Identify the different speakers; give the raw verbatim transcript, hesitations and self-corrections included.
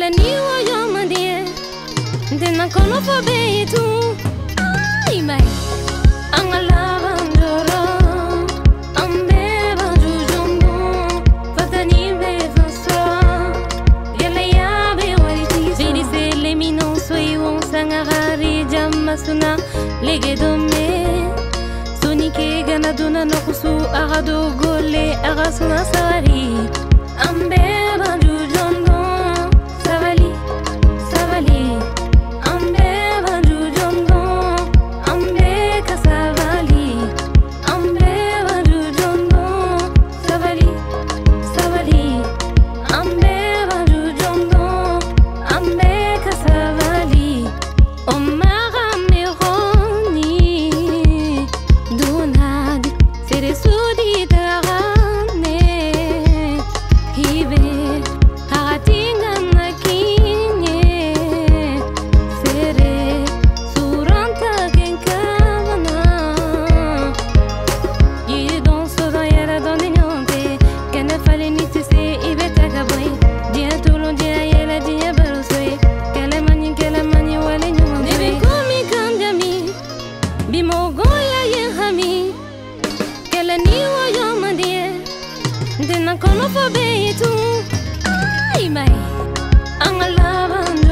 Speaker 1: Kela ni wa yo mandie Dena kono fo be tu Ay mai Angala bandoro Ambe banju jumbo Fatani be fanso Yala ya be wariti Vini se le minon soy won sangari Jamasuna lege dome Soni ke gana duna no kusu Agado gole agasuna sawari Ambe banju jumbo Savali, savali Ambe banju jumbo Ambe ka savali Ambe banju jumbo Savali, savali Ambe banju jumbo Ambe ka savali Omara meroni Dunad Sere sudi darane Hibe Haratingan na kinye Sere suranta kenkavana Yiri don soda yara don dinyonte Kene fale niti se ibe tagaboy Dia tulun dia yela dia barusoy Kele mani kele mani wale nyumante Nebe kumi kanjami Bimo goya yenhami Kele ni wa yo mandie Dena kono fo be tu Ay mai Angala bandoro